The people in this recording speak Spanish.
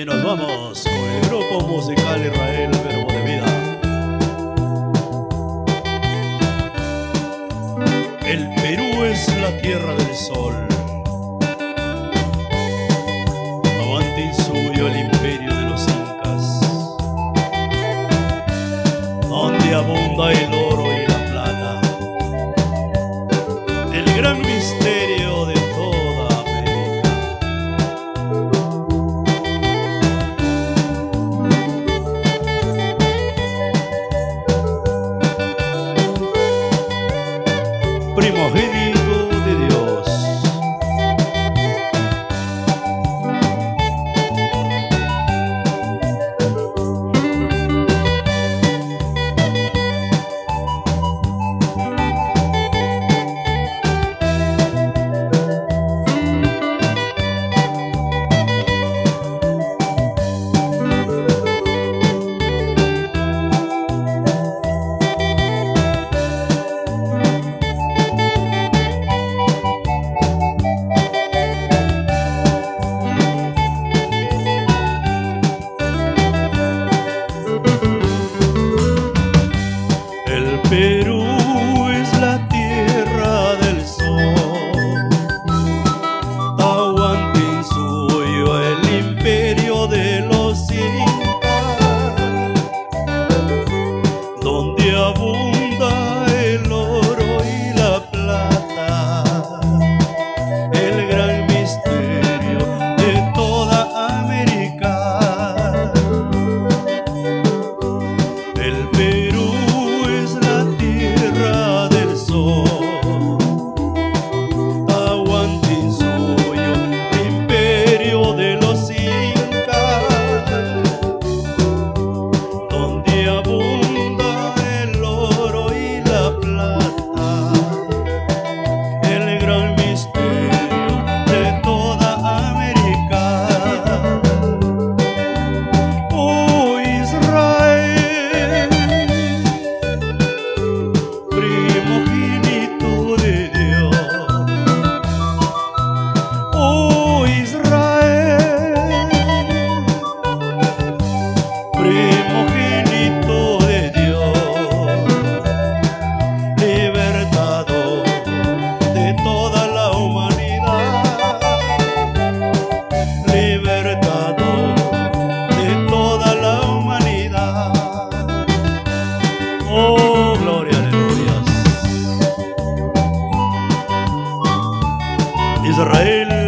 Y nos vamos con el grupo musical Israel Verbo de Vida. El Perú es la tierra del sol. Aguantinsuyo el imperio de los incas, donde abunda el oro y la plata, el gran misterio de toda América. Primogénito de Dios. Perú es la tierra del sol, Tahuantinsuyo el imperio de los incas, donde abunda el oro y la plata, el gran misterio de toda América. El Perú Tahuantinsuyo, imperio de los incas, donde abunda el oro y la plata, el gran misterio de toda América. Oh Israel, primogénito de Dios. Oh Israel, primogénito de Dios, libertador de toda la humanidad, libertador de toda la humanidad. Oh, gloria, aleluya. Israel